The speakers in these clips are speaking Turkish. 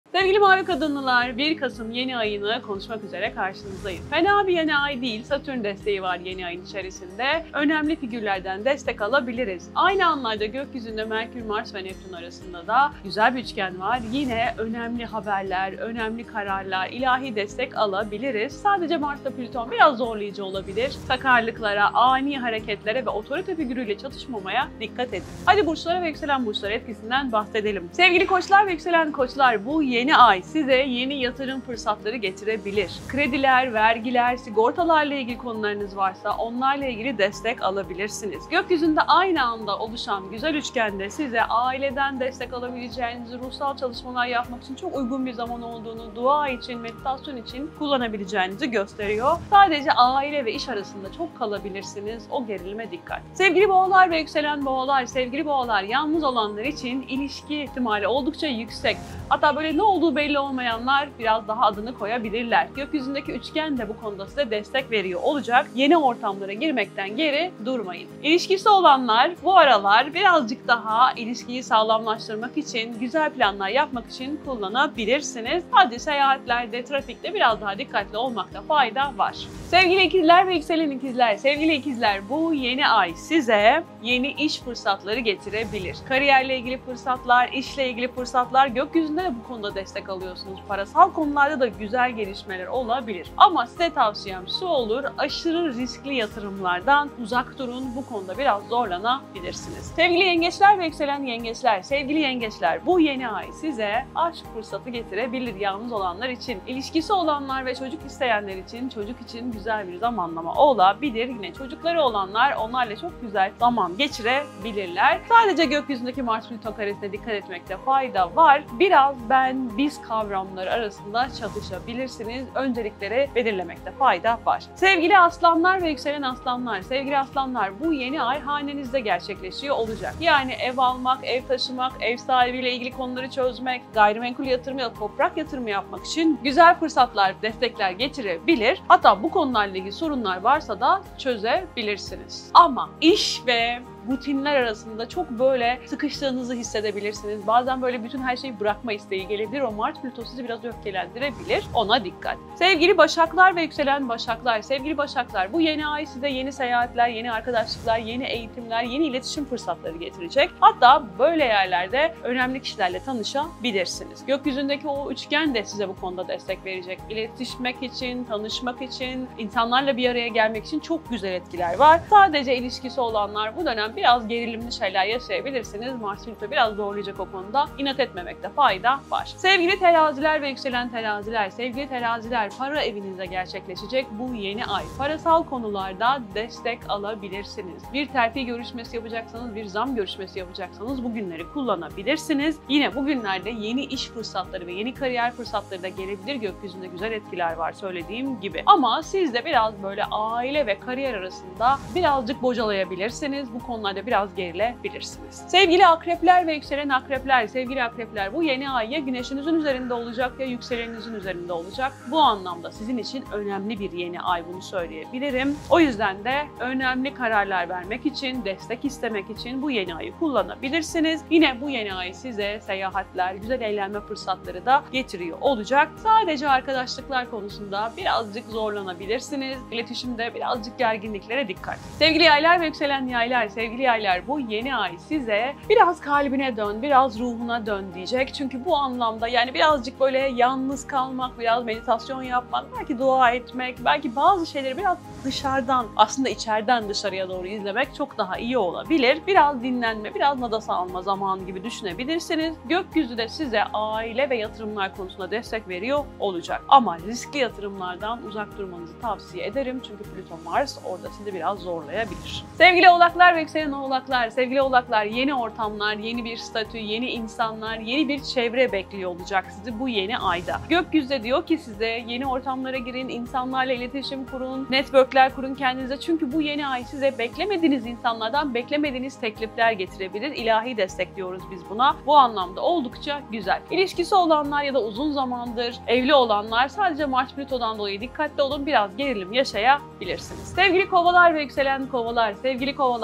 Sevgili Mavi Kadınlılar, 1 Kasım yeni ayını konuşmak üzere karşınızdayım. Fena bir yeni ay değil, Satürn desteği var yeni ayın içerisinde. Önemli figürlerden destek alabiliriz. Aynı anlarda gökyüzünde Merkür, Mars ve Neptün arasında da güzel bir üçgen var. Yine önemli haberler, önemli kararlar, ilahi destek alabiliriz. Sadece Mars'ta Plüton biraz zorlayıcı olabilir. Sakarlıklara, ani hareketlere ve otorite figürüyle çatışmamaya dikkat edin. Hadi burçlara ve yükselen burçlar etkisinden bahsedelim. Sevgili koçlar ve yükselen koçlar, bu yeni ay size yeni yatırım fırsatları getirebilir. Krediler, vergiler, sigortalarla ilgili konularınız varsa onlarla ilgili destek alabilirsiniz. Gökyüzünde aynı anda oluşan güzel üçgende size aileden destek alabileceğiniz, ruhsal çalışmalar yapmak için çok uygun bir zaman olduğunu, dua için, meditasyon için kullanabileceğinizi gösteriyor. Sadece aile ve iş arasında çok kalabilirsiniz. O gerilime dikkat. Sevgili boğalar ve yükselen boğalar, sevgili boğalar, yalnız olanlar için ilişki ihtimali oldukça yüksek. Hatta böyle ne olduğu belli olmayanlar biraz daha adını koyabilirler. Gökyüzündeki üçgen de bu konuda size destek veriyor olacak. Yeni ortamlara girmekten geri durmayın. İlişkisi olanlar bu aralar birazcık daha ilişkiyi sağlamlaştırmak için, güzel planlar yapmak için kullanabilirsiniz. Hadi seyahatlerde, trafikte biraz daha dikkatli olmakta fayda var. Sevgili ikizler ve yükselen ikizler, sevgili ikizler, bu yeni ay size yeni iş fırsatları getirebilir. Kariyerle ilgili fırsatlar, işle ilgili fırsatlar, gökyüzünde de bu konuda destek alıyorsunuz. Parasal konularda da güzel gelişmeler olabilir. Ama size tavsiyem şu olur, aşırı riskli yatırımlardan uzak durun. Bu konuda biraz zorlanabilirsiniz. Sevgili yengeçler ve yükselen yengeçler, sevgili yengeçler, bu yeni ay size aşk fırsatı getirebilir yalnız olanlar için. İlişkisi olanlar ve çocuk isteyenler için, çocuk için güzel bir zamanlama olabilir. Yine çocukları olanlar onlarla çok güzel zaman geçirebilirler. Sadece gökyüzündeki Mars-Plüton karesine dikkat etmekte fayda var. Biraz ben-biz kavramları arasında çatışabilirsiniz. Öncelikleri belirlemekte fayda var. Sevgili aslanlar ve yükselen aslanlar, sevgili aslanlar, bu yeni ay hanenizde gerçekleşiyor olacak. Yani ev almak, ev taşımak, ev sahibiyle ilgili konuları çözmek, gayrimenkul yatırımı ya da toprak yatırımı yapmak için güzel fırsatlar, destekler getirebilir. Hatta bu konularla ilgili sorunlar varsa da çözebilirsiniz. Ama iş ve rutinler arasında çok böyle sıkıştığınızı hissedebilirsiniz. Bazen böyle bütün her şeyi bırakma isteği gelebilir. O Mars Plüton sizi biraz öfkelendirebilir. Ona dikkat. Sevgili Başaklar ve yükselen Başaklar, sevgili Başaklar, bu yeni ay size yeni seyahatler, yeni arkadaşlıklar, yeni eğitimler, yeni iletişim fırsatları getirecek. Hatta böyle yerlerde önemli kişilerle tanışabilirsiniz. Gökyüzündeki o üçgen de size bu konuda destek verecek. İletişmek için, tanışmak için, insanlarla bir araya gelmek için çok güzel etkiler var. Sadece ilişkisi olanlar bu dönem biraz gerilimli şeyler yaşayabilirsiniz. Mars Plüton biraz zorlayacak o konuda. İnat etmemekte fayda var. Sevgili teraziler ve yükselen teraziler, sevgili teraziler, para evinizde gerçekleşecek bu yeni ay. Parasal konularda destek alabilirsiniz. Bir terfi görüşmesi yapacaksanız, bir zam görüşmesi yapacaksanız bu günleri kullanabilirsiniz. Yine bu günlerde yeni iş fırsatları ve yeni kariyer fırsatları da gelebilir. Gökyüzünde güzel etkiler var söylediğim gibi. Ama siz de biraz böyle aile ve kariyer arasında birazcık bocalayabilirsiniz. Bu konularda biraz gerilebilirsiniz. Sevgili akrepler ve yükselen akrepler, sevgili akrepler, bu yeni ay ya güneşinizin üzerinde olacak ya yükseleninizin üzerinde olacak. Bu anlamda sizin için önemli bir yeni ay, bunu söyleyebilirim. O yüzden de önemli kararlar vermek için, destek istemek için bu yeni ayı kullanabilirsiniz. Yine bu yeni ay size seyahatler, güzel eğlenme fırsatları da getiriyor olacak. Sadece arkadaşlıklar konusunda birazcık zorlanabilirsiniz. İletişimde birazcık gerginliklere dikkat. Sevgili yaylar ve yükselen yaylar, sevgili yaylar, bu yeni ay size biraz kalbine dön, biraz ruhuna dön diyecek. Çünkü bu anlamda yani birazcık böyle yalnız kalmak, biraz meditasyon yapmak, belki dua etmek, belki bazı şeyleri biraz dışarıdan, aslında içeriden dışarıya doğru izlemek çok daha iyi olabilir. Biraz dinlenme, biraz nefes alma zamanı gibi düşünebilirsiniz. Gökyüzü de size aile ve yatırımlar konusunda destek veriyor olacak. Ama riskli yatırımlardan uzak durmanızı tavsiye ederim. Çünkü Plüton Mars orada sizi biraz zorlayabilir. Sevgili oğlaklar ve yükselen oğlaklar, sevgili oğlaklar, yeni ortamlar, yeni bir statü, yeni insanlar, yeni bir çevre bekliyor olacak sizi bu yeni ayda. Gökyüzü diyor ki size yeni ortamlara girin, insanlarla iletişim kurun, networkler kurun kendinize. Çünkü bu yeni ay size beklemediğiniz insanlardan beklemediğiniz teklifler getirebilir. İlahi destek diyoruz biz buna. Bu anlamda oldukça güzel. İlişkisi olanlar ya da uzun zamandır evli olanlar sadece Mars Plüton'dan dolayı dikkatli olun. Biraz gerilim yaşayabilirsiniz. Sevgili kovalar ve yükselen kovalar, sevgili kovalar, kariyer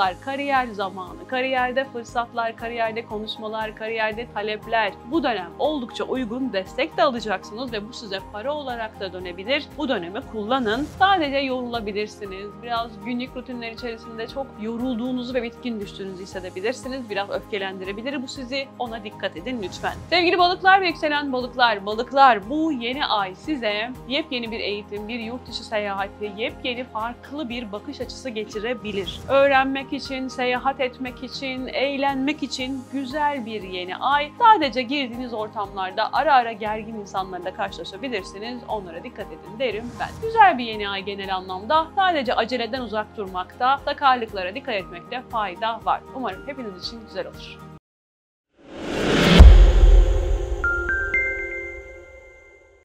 kariyer zamanı, kariyerde fırsatlar, kariyerde konuşmalar, kariyerde talepler. Bu dönem oldukça uygun, destek de alacaksınız ve bu size para olarak da dönebilir. Bu dönemi kullanın. Sadece yorulabilirsiniz. Biraz günlük rutinler içerisinde çok yorulduğunuzu ve bitkin düştüğünüzü hissedebilirsiniz. Biraz öfkelendirebilir bu sizi. Ona dikkat edin lütfen. Sevgili balıklar ve yükselen balıklar, bu yeni ay size yepyeni bir eğitim, bir yurt dışı seyahati, yepyeni farklı bir bakış açısı getirebilir. Öğrenmek için, seyahat etmek için, eğlenmek için güzel bir yeni ay. Sadece girdiğiniz ortamlarda ara ara gergin insanlarla karşılaşabilirsiniz. Onlara dikkat edin derim ben. Güzel bir yeni ay genel anlamda. Sadece aceleden uzak durmakta, sakarlıklara dikkat etmekte fayda var. Umarım hepiniz için güzel olur.